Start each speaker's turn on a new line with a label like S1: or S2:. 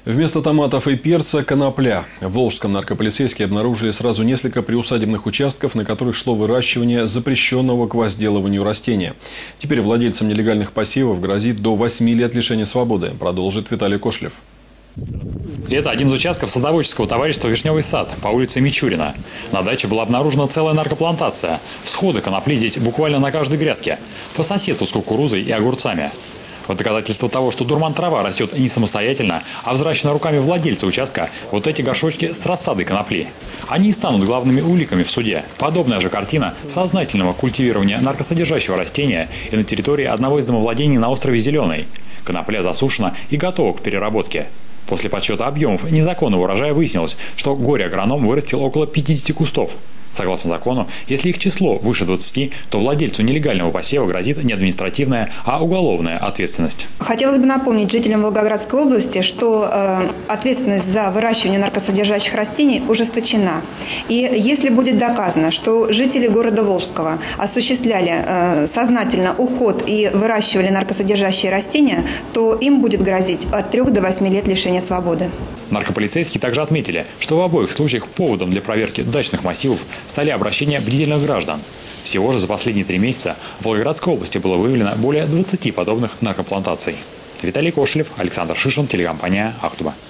S1: Вместо томатов и перца – конопля. В Волжском наркополицейские обнаружили сразу несколько приусадебных участков, на которых шло выращивание запрещенного к возделыванию растения. Теперь владельцам нелегальных посевов грозит до 8 лет лишения свободы, продолжит Виталий Кошлев.
S2: Это один из участков садоводческого товарищества «Вишневый сад» по улице Мичурина. На даче была обнаружена целая наркоплантация. Всходы конопли здесь буквально на каждой грядке. По соседству с кукурузой и огурцами. Вот доказательство того, что дурман-трава растет не самостоятельно, а взращена руками владельца участка, вот эти горшочки с рассадой конопли. Они и станут главными уликами в суде. Подобная же картина сознательного культивирования наркосодержащего растения и на территории одного из домовладений на острове Зеленый. Конопля засушена и готова к переработке. После подсчета объемов незаконного урожая выяснилось, что горе-агроном вырастил около 50 кустов. Согласно закону, если их число выше 20, то владельцу нелегального посева грозит не административная, а уголовная ответственность.
S3: Хотелось бы напомнить жителям Волгоградской области, что ответственность за выращивание наркосодержащих растений ужесточена. И если будет доказано, что жители города Волжского осуществляли сознательно уход и выращивали наркосодержащие растения, то им будет грозить от 3 до 8 лет лишения свободы.
S2: Наркополицейские также отметили, что в обоих случаях поводом для проверки дачных массивов стали обращения бдительных граждан. Всего же за последние 3 месяца в Волгоградской области было выявлено более 20 подобных наркоплантаций. Виталий Кошлев, Александр Шишин, телекомпания «Ахтуба».